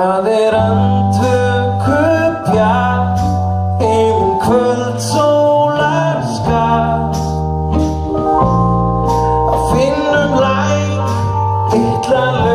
Það andvökubjart yfir kvöldsólarskap að finnum læk litla